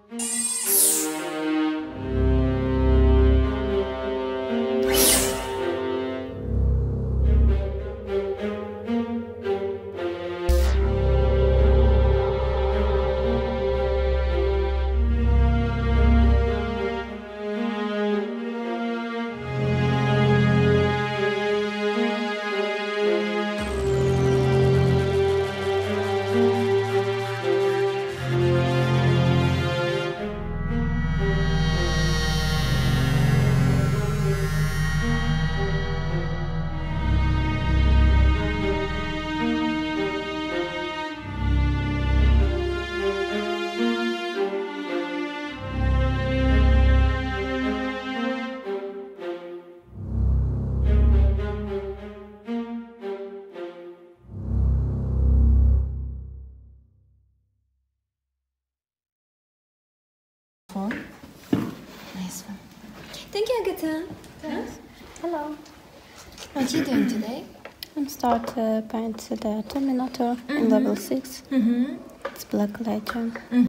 Nice one. Thank you, Agatha. Yes. Hello. What are you doing today? I'm start paint the Terminator in level 6. It's black light.